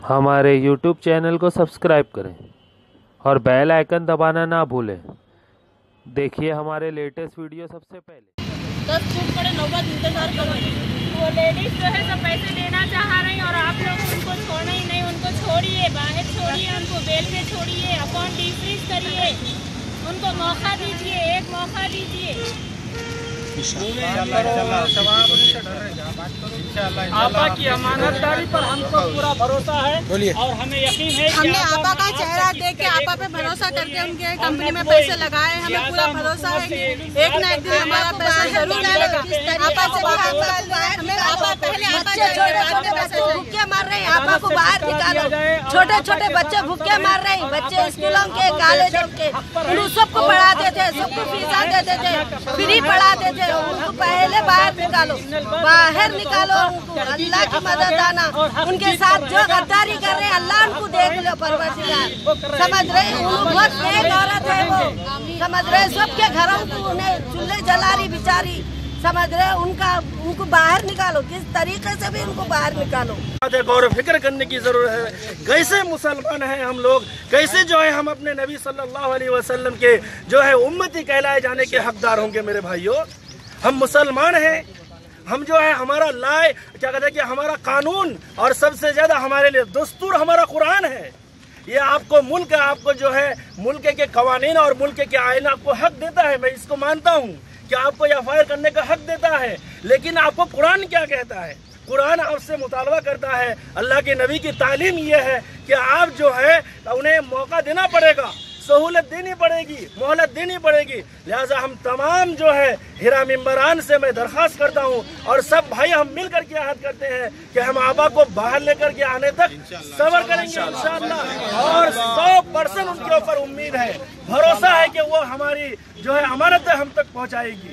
हमारे YouTube channel को subscribe करें और बेल आइकन दबाना ना भूलें। देखिए हमारे लेटेस्ट वीडियो सबसे पहले। 10 फुट बड़े नौबत इंतजार कर रहे हैं। वो लेडीज जो है सब पैसे लेना चाह रही हैं और आप लोग उनको छोड़ना ही नहीं। उनको छोड़िए, बाहर छोड़िए, उनको बेल पे छोड़िए, अकाउंट डिफ्रीज करिए, उनको मौका दीजिए, एक मौका दीजिए। आपा की अमानतदारी पर हमको पूरा भरोसा है और हमें यकीन है। हमने आपा का चेहरा देख के आपा पे भरोसा करके उनके कंपनी में पैसे लगाए। हमें पूरा भरोसा है कि एक न एक दिन हमारा पैसा जरूर मिलेगा। आपा से भूखे मार रहे हैं, आपा को बाहर निकालो। छोटे छोटे बच्चे भूखे मार रहे हैं, बच्चे स्कूलों के, कॉलेजों के, सबको पढ़ाते थे, सबको फीसा देते थे, फ्री पढ़ाते थे। उनको पहले बाहर निकालो, बाहर निकालो उनको। अल्लाह की मदद आना। उनके साथ जो गद्दारी कर रहे हैं अल्लाह उनको देख लो परवरदिगार। समझ रहे हैं, बहुत नेक औरत है वो। समझ रहे सबके घरों को उन्हें चूल्हे जला रही बेचारी। समझ रहे उनको बाहर निकालो, किस तरीके से भी उनको बाहर निकालो। गौर फिक्र करने की जरूरत है। कैसे मुसलमान हैं हम लोग, कैसे जो है हम अपने नबी सल्लल्लाहु अलैहि वसल्लम के जो है उम्मती कहलाए जाने के हकदार होंगे। मेरे भाइयों, हम मुसलमान हैं। हम जो है हमारा लाए क्या कहते हैं कि हमारा कानून और सबसे ज्यादा हमारे लिए दस्तूर हमारा कुरान है। ये आपको मुल्क आपको जो है मुल्क के कवानीन और मुल्क के आईन आपको हक देता है। मैं इसको मानता हूँ कि आपको एफआईआर करने का हक देता है, लेकिन आपको कुरान क्या कहता है? कुरान आपसे मुतालबा करता है, अल्लाह के नबी की तालीम ये है कि आप जो है उन्हें मौका देना पड़ेगा, सहूलत देनी पड़ेगी, मोहलत देनी पड़ेगी। लिहाजा हम तमाम जो है हिरा मिंबरान से मैं दरख्वास्त करता हूँ और सब भाई हम मिल करके अहद करते हैं कि हम आबा को बाहर लेकर के आने तक सब्र करेंगे इंशाअल्लाह। और 100% उनके ऊपर उम्मीद है, भरोसा है कि वो हमारी जो है अमानत हम तक पहुँचाएगी।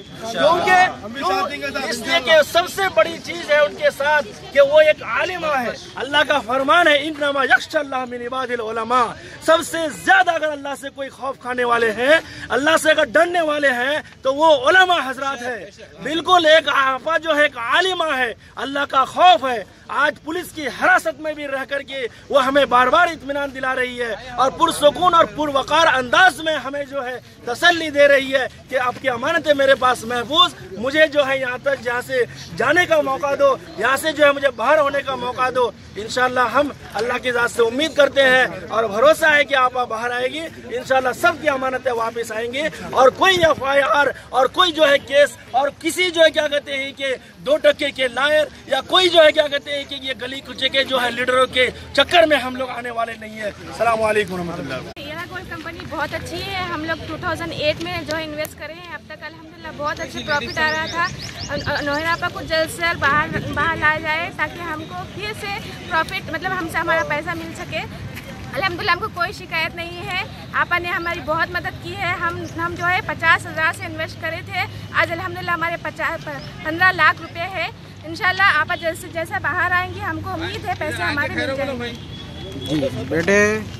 क्योंकि इसलिए कि सबसे बड़ी चीज है उनके साथ कि वो एक आलिमा है। अल्लाह का फरमान है, इन्नमा यख्शल्लाह मिन इबादिल उलमा। सबसे ज्यादा अगर अल्लाह से कोई खौफ खाने वाले हैं, अल्लाह से अगर डरने वाले हैं तो वो उलमा हजरात है। बिल्कुल एक आपा जो है एक आलिमा है, अल्लाह का खौफ है। आज पुलिस की हिरासत में भी रह करके वो हमें बार बार इत्मीनान दिला रही है और पुरसुकून और पुरवकार अंदाज में हमें जो है तसल्ली दे रही है कि आपकी अमानत है मेरे पास महफूज। मुझे जो है यहाँ तक यहाँ से जाने का मौका दो, यहाँ से जो है मुझे बाहर होने का मौका दो। इंशाल्लाह हम अल्लाह की ज़ात से उम्मीद करते हैं और भरोसा है कि आप बाहर आएगी। इंशाल्लाह सबकी अमानतें वापस आएंगी और कोई एफआईआर और कोई जो है केस और किसी जो है क्या कहते हैं कि 2 टके के लायर या कोई जो है क्या कहते हैं कि ये गली कुचे के जो है लीडरों के चक्कर में हम लोग आने वाले नहीं है। अस्सलाम वालेकुम रहमतुल्लाह। गोल्ड कंपनी बहुत अच्छी है। हम लोग 2008 में जो इन्वेस्ट करे हैं, अब तक अल्हम्दुलिल्लाह बहुत अच्छा प्रॉफिट आ रहा था। नोहरापा को जल्द से जल्द बाहर लाया जाए ताकि हमको फिर से प्रॉफिट मतलब हमसे हमारा पैसा मिल सके। अल्हम्दुलिल्लाह हमको कोई शिकायत नहीं है। आपा ने हमारी बहुत मदद की है। हम जो है 50,000 से इन्वेस्ट करे थे, आज अल्हम्दुलिल्लाह हमारे 15 लाख रुपए है। इंशाल्लाह आपा जल्द से जैसे बाहर आएंगे, हमको उम्मीद है पैसे हमारे मिल जाएंगे। जी बेटे,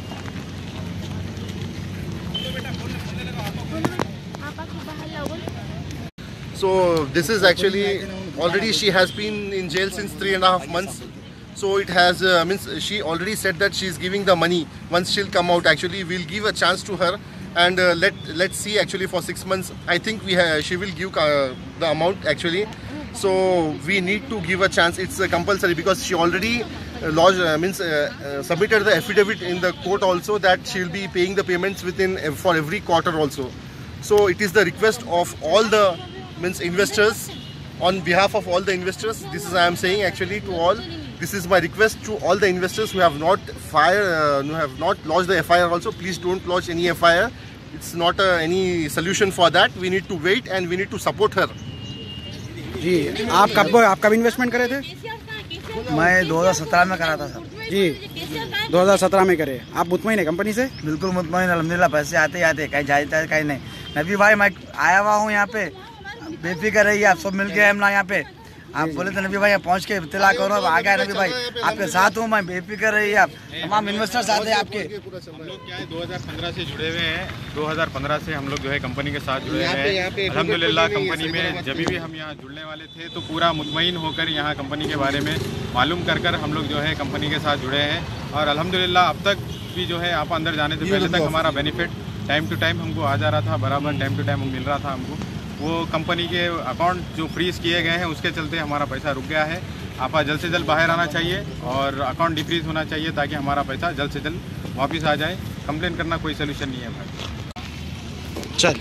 So this is actually already she has been in jail since 3.5 months. So it has means she already said that she is giving the money. Once she'll come out, actually we'll give a chance to her and let's see. Actually for 6 months, I think she will give the amount actually. So we need to give a chance. It's compulsory because she already lodged submitted the affidavit in the court also that she will be paying the payments within for every quarter also. So it is the request of all the investors, on behalf of all the investors, this is I am saying actually to all, this is my request to all the investors who have not lodged the FIR also. Please don't lodge any FIR. It's not any solution for that. We need to wait and we need to support her. जी आप कब investment करे थे? मैं 2017 में करा था sir. जी 2017 में करे। आप मुतमईन है कंपनी से? बिल्कुल मुतमईन, अल्हम्दुलिल्लाह। पैसे आते ही आते, कहीं जाता है कहीं नहीं। नबी भाई मैं आया हुआ हूँ यहाँ पे, बेफिक्र रहिए, आप सब मिल के हम ना यहाँ पे आप बोले थे नबी भाई आप पहुँच के इत्तला करो, अब आ गया नबी भाई, आपके साथ हूँ मैं, बेफिक्र रहिए आप, तमाम इन्वेस्टर्स आते हैं आपके। हम लोग क्या है 2015 से जुड़े हुए हैं, 2015 से हम लोग जो है कंपनी के साथ जुड़े हुए हैं। अल्हम्दुलिल्लाह कंपनी में जब भी हम यहाँ जुड़ने वाले थे तो पूरा मुतमईन होकर यहाँ कंपनी के बारे में मालूम कर हम लोग जो है कंपनी के साथ जुड़े हैं। और अल्हम्दुलिल्लाह अब तक भी जो है आप अंदर जाने से पहले तक हमारा बेनिफिट टाइम टू टाइम हमको आ जा रहा था, बराबर टाइम टू टाइम मिल रहा था हमको। वो कंपनी के अकाउंट जो फ्रीज़ किए गए हैं उसके चलते हमारा पैसा रुक गया है। आप जल्द से जल्द बाहर आना चाहिए और अकाउंट डिफ्रीज होना चाहिए ताकि हमारा पैसा जल्द से जल्द वापस आ जाए। कंप्लेन करना कोई सोल्यूशन नहीं है भाई। चल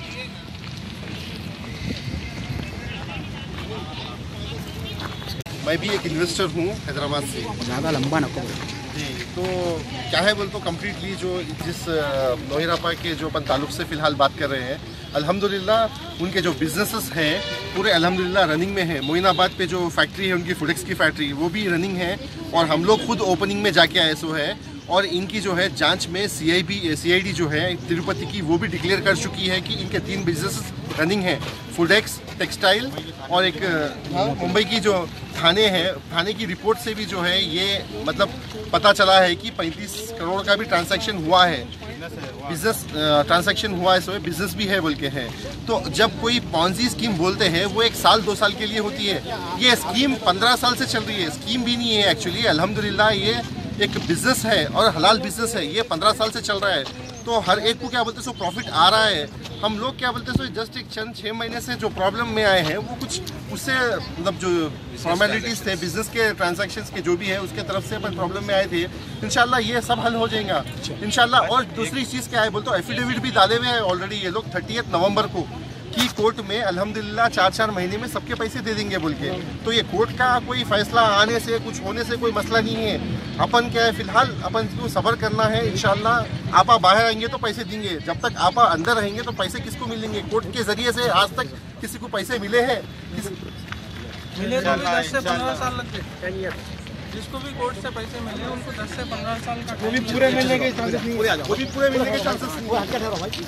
मैं भी एक इन्वेस्टर हूँ हैदराबाद से। ज़्यादा लंबा ना जी, तो क्या है बोल तो कम्प्लीटली जो जिस नोहिरापा के जो अपन ताल्लुक़ से फ़िलहाल बात कर रहे हैं, अल्हम्दुलिल्लाह उनके जो बिजनेसेस हैं पूरे अल्हम्दुलिल्लाह रनिंग में है। मोइनाबाद पे जो फैक्ट्री है उनकी फूडेक्स की फैक्ट्री, वो भी रनिंग है और हम लोग खुद ओपनिंग में जाके आए सो है। और इनकी जो है जांच में CID जो है तिरुपति की, वो भी डिक्लेयर कर चुकी है कि इनके 3 बिजनेस रनिंग है, फूडेक्स, टेक्सटाइल और एक मुंबई की जो थाने है, थाने की रिपोर्ट से भी जो है ये मतलब पता चला है कि 35 करोड़ का भी ट्रांजैक्शन हुआ है, बिजनेस ट्रांजैक्शन हुआ है, सो बिजनेस भी है बोल के है। तो जब कोई पॉन्जी स्कीम बोलते हैं वो 1 साल 2 साल के लिए होती है, ये स्कीम 15 साल से चल रही है। स्कीम भी नहीं है एक्चुअली, अल्हम्दुलिल्लाह ये एक बिजनेस है और हलाल बिजनेस है, ये 15 साल से चल रहा है। तो हर एक को क्या बोलते हैं सो प्रॉफिट आ रहा है। हम लोग क्या बोलते हैं सो जस्ट एक चंद 6 महीने से जो प्रॉब्लम में आए हैं वो कुछ उससे मतलब जो फॉर्मेलिटीज़ थे बिजनेस के ट्रांजैक्शंस के जो भी है उसके तरफ से अपन प्रॉब्लम में आए थे। इंशाल्लाह ये सब हल हो जाएगा इंशाल्लाह। और दूसरी चीज़ क्या है बोलते हो, एफिडेविट भी डाले हुए हैं ऑलरेडी ये लोग 30 नवंबर को की कोर्ट में अल्हम्दुलिल्लाह 4-4 महीने में सबके पैसे दे देंगे बोल के। तो ये कोर्ट का कोई फैसला आने से कुछ होने से कोई मसला नहीं है। अपन क्या है फिलहाल अपन को सब्र करना है, इंशाल्लाह आपा बाहर आएंगे तो पैसे देंगे, जब तक आपा अंदर रहेंगे तो पैसे किसको मिलेंगे? कोर्ट के जरिए से आज तक किसी को पैसे मिले हैं? मिले तो 10 से 15 साल लगते हैं। जिसको भी कोर्ट से पैसे मिले उनको 10 से 15 साल का, वो भी पूरे मिलने के चांसेस नहीं, वो भी पूरे मिलने के चांसेस नहीं।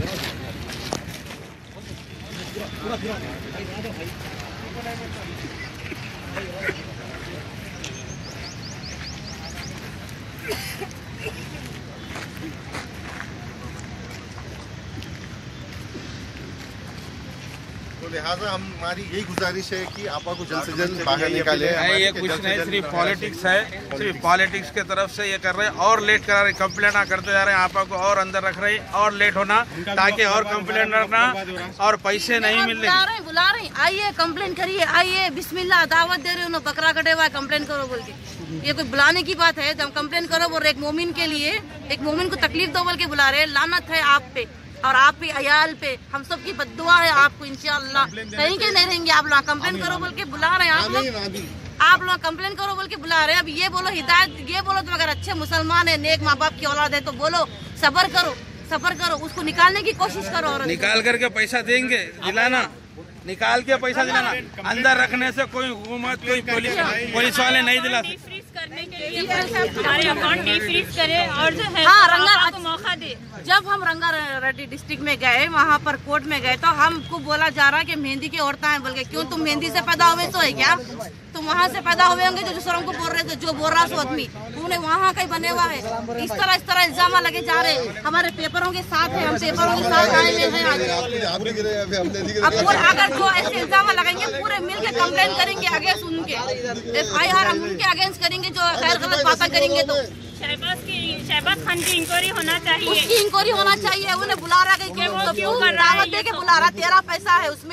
तो लिहाजा हमारी यही गुजारिश है कि आपा को जल्द से जल्द बाहर निकाले। ये कुछ नहीं, सिर्फ पॉलिटिक्स है, सिर्फ पॉलिटिक्स के तरफ से ये कर रहे हैं और लेट करा रहे, कंप्लेंट करते जा रहे हैं, आपा को और अंदर रख रहे हैं और लेट होना ताकि और कंप्लेंट रखना और पैसे नहीं मिलने। बुला रहे हैं, आइए कंप्लेंट करिए, आइए बिस्मिल्लाह दावत दे रहे हो, बकरा कटे हुआ कंप्लेंट करो बोल के। ये कोई बुलाने की बात है? जब कंप्लेंट करो बोल रहे एक मोमिन के लिए, एक मोमिन को तकलीफ दो बोल के बुला रहे हैं। लानत है आप पे और आप पे अयाल पे, हम सब की बद्दुआ है आपको इंशाअल्लाह। कहीं के नहीं रहेंगे आप लोग, कंप्लेंट करो बोल के बुला रहे हैं आप लोग कंप्लेंट करो बोल के बुला रहे हैं। अब ये बोलो हिदायत, ये बोलो तो अगर अच्छे मुसलमान है, नेक माँ बाप की औलाद है तो बोलो सब्र करो, उसको निकालने की कोशिश करो। और निकाल करके पैसा देंगे, दिलाना, निकाल के पैसा दिलाना। अंदर रखने से कोई हुकूमत, कोई पुलिस वाले नहीं दिलाते। करने के लिए हमारे अकाउंट डिफ्रीज करे और जो है हाँ, को मौका दे। जब हम रंगारेड्डी डिस्ट्रिक्ट में गए, वहाँ पर कोर्ट में गए तो हमको बोला जा रहा कि मेहंदी की औरतें हैं बोल के। क्यों तुम मेहंदी से पैदा हुए तो है क्या? तुम वहाँ से पैदा हुए होंगे जो दूसरों को बोल रहे थे, जो बोल रहा सो आदमी उन्हें वहाँ का ही बने हुआ है। इस तरह इल्जाम लगे जा रहे हैं। हमारे पेपरों के साथ है, हम पेपरों के साथ आए हुए हैं आज। अब अगर जो ऐसे इल्जाम लगाएंगे पूरे मिल के कम्प्लेन करेंगे अगेंस्ट उनके, FIR हम उनके अगेंस्ट करेंगे जो गैर गलत बातें करेंगे। तो शहबाज खान की इंक्वायरी होना चाहिए, उसकी इंक्वायरी होना चाहिए। उन्हें बुला रहा है, दावत दे के बुला रहा, तेरा पैसा है उसमें,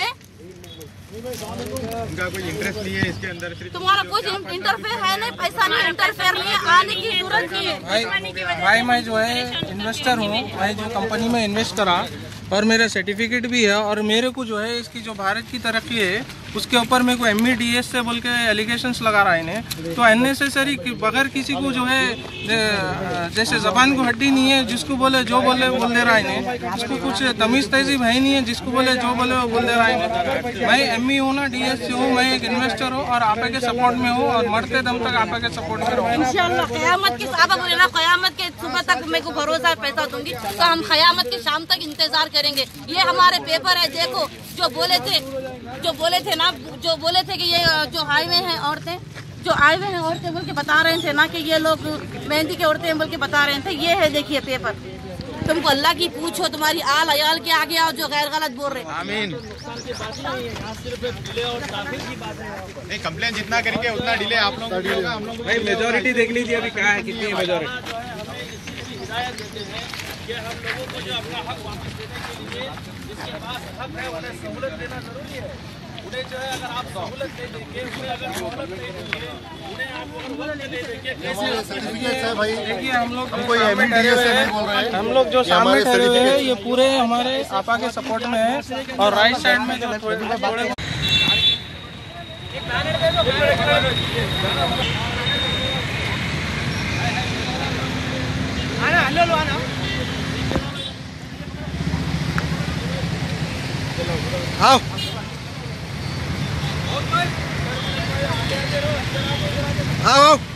उनका कोई इंटरेस्ट नहीं है इसके अंदर। तुम्हारा कुछ इंटरफेयर है नहीं, पैसा नहीं, इंटरफेयर नहीं है, आने की जरूरत नहीं है। भाई मैं जो है इन्वेस्टर हूँ, मैं जो कंपनी में इन्वेस्ट करा और मेरा सर्टिफिकेट भी है और मेरे को जो है इसकी जो भारत की तरक्की है उसके ऊपर मेरे को MEDS से बोल के एलिगेशंस लगा रहा है इन्हें। तो अननेसेसरी बगैर किसी को जो है जैसे जबान को हड्डी नहीं है, जिसको बोले जो बोले बोल दे रहा है इन्हें, जिसको कुछ तमीज़ तहजीब है नहीं है, जिसको बोले जो बोले वो बोल दे रहा है। मैं ME हूँ ना, DS से हूँ, मैं एक इन्वेस्टर हूँ और आपे के सपोर्ट में हूँ और मरते दम तक आपे के सपोर्ट में रहूँगा। इंशाल्लाह क़यामत के साहब बोले ना, क़यामत के सुबह तक मेरे को भरोसा पैसा दूंगी तो हम क़यामत की शाम तक इंतजार करेंगे। ये हमारे पेपर है, देखो जो बोले थे कि ये जो आए हुए हैं औरतें बोल के बता रहे थे ना कि ये लोग मेहंदी की औरतें बोल के बता रहे थे। ये है देखिए पेपर, तुमको अल्लाह की पूछो, तुम्हारी आल अयाल के आगे आओ जो गैर गलत बोल रहे हैं। आमीन। नहीं, कंप्लेन जितना करेंगे उतना डिले आप लोग होगा। हम लोग भाई मेजोरिटी देख लीजिए अभी क्या है, कितनी है मेजोरिटी। हम लोगों को जो अपना हक वापस देने के लिए जिसके पास हक है उन्हें सहूलत देना जरूरी है। उन्हें जो है अगर आप सहूलत दे देंगे, उन्हें अगर सहूलत दे देंगे, उन्हें आप वक्त दे देंगे, कैसे सर्टिफिकेट है भाई। देखिए हम लोग कोई MDS से नहीं बोल रहे हैं। हम लोग जो सामने ठहरे हुए हैं ये पूरे हमारे आपा के सपोर्ट में है। और राइट साइड में जो थोड़े आओ आओ आओ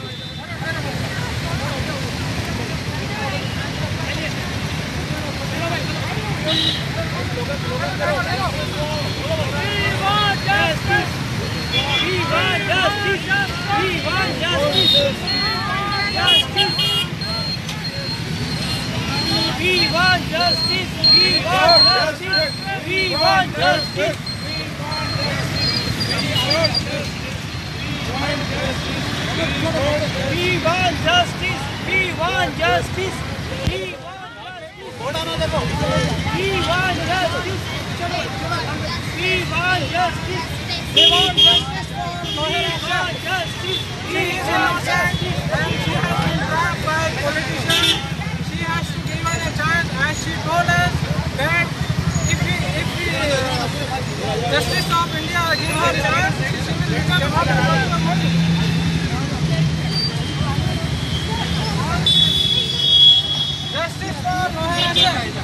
Justice of India give her chance, she will become Justice for Maharashtra.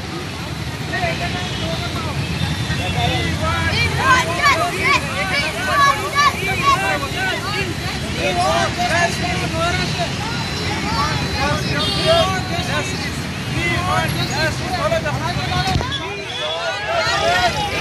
Justice.